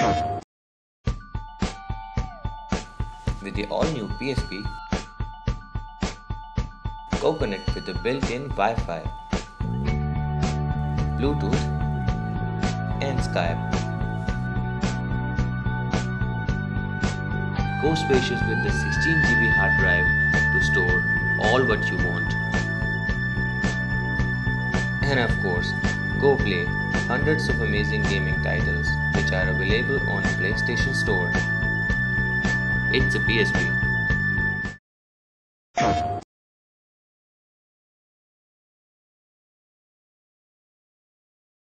With the all-new PSP, go connect with the built-in Wi-Fi, Bluetooth and Skype. Go spacious with the 16 GB hard drive to store all what you want. And of course, go play hundreds of amazing gaming titles which are available on PlayStation Store. It's a PSP.